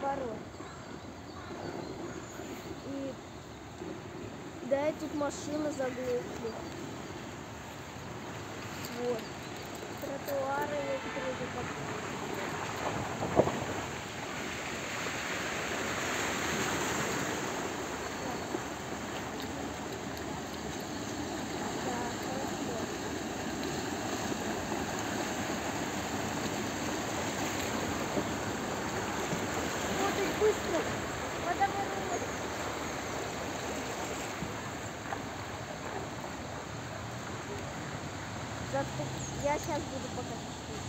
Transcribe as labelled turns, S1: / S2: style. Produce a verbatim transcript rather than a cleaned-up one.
S1: наоборот. И да, тут машины заглохли. Вот. Тротуары некоторые закопали. Быстро! Водоворот! Я сейчас буду пока.